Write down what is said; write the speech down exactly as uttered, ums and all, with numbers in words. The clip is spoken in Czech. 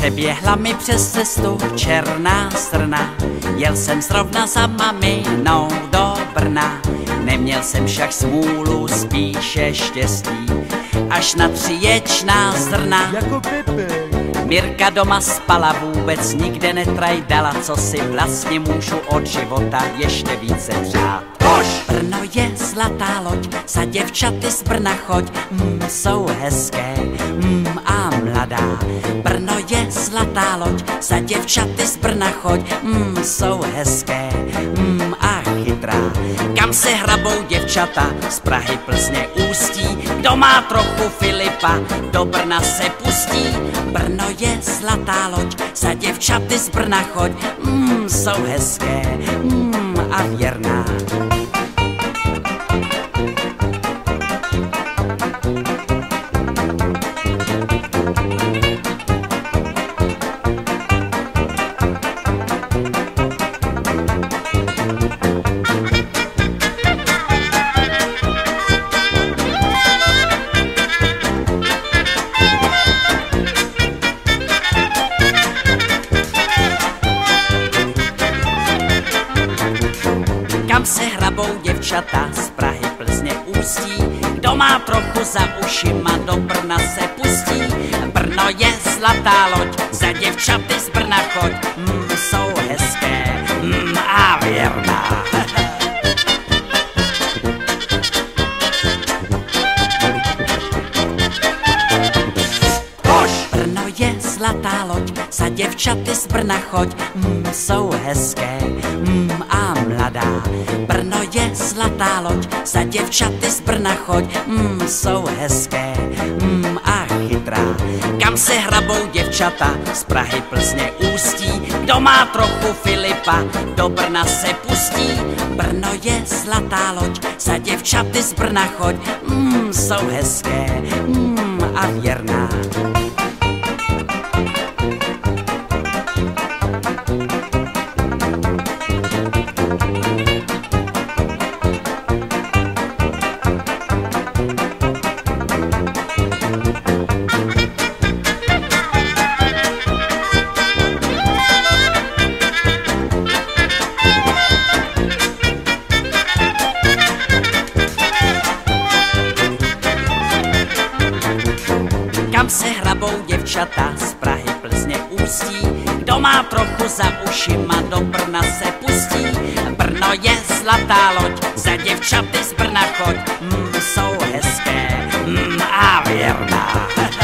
Přeběhla mi přes cestu černá srna, jel jsem zrovna za maminou do Brna. Neměl jsem však smůlu, spíše štěstí, až na tři ječná zrna. Jako Pepe. Mirka doma spala, vůbec nikde netrajdala, co si vlastně můžu od života ještě více přát. Hoš! Brno je zlatá loď, za děvčaty z Brna choď, mm, jsou hezké mm, a mladá. Brno je zlatá loď, za děvčaty z Brna choď, mm, jsou hezké mm, a chytrá. Kam se hrabou děvčata, z Prahy, Plzně, Ústí, kdo má trochu Filipa, do Brna se pustí. Brno je zlatá loď, za děvčaty z Brna choď, mm, jsou hezké mm, a věrná. Kam se hrabou děvčata, z Prahy, Plzně, Ústí, kdo má trochu za ušima, do Brna se pustí. Brno je zlatá loď, za děvčaty z Brna choď, mm, jsou hezké mm, a věrná. Brno je zlatá loď, za děvčaty z Brna choď, mm, jsou hezké mm, a mladá. Brno je zlatá loď, za děvčaty z Brna choď, mm, jsou hezké mm, a chytrá. Kam se hrabou děvčata, z Prahy, Plzně, Ústí, kdo má trochu Filipa, do Brna se pustí. Brno je zlatá loď, za děvčaty z Brna choď, mm, jsou hezké mm, a věrná. Kam se hrabou děvčata, z Prahy, Plzně, Ústí, kdo má trochu za ušima, do Brna se pustí. Brno je zlatá loď, za děvčaty z Brna choď, mm, jsou hezké mm, a věrná.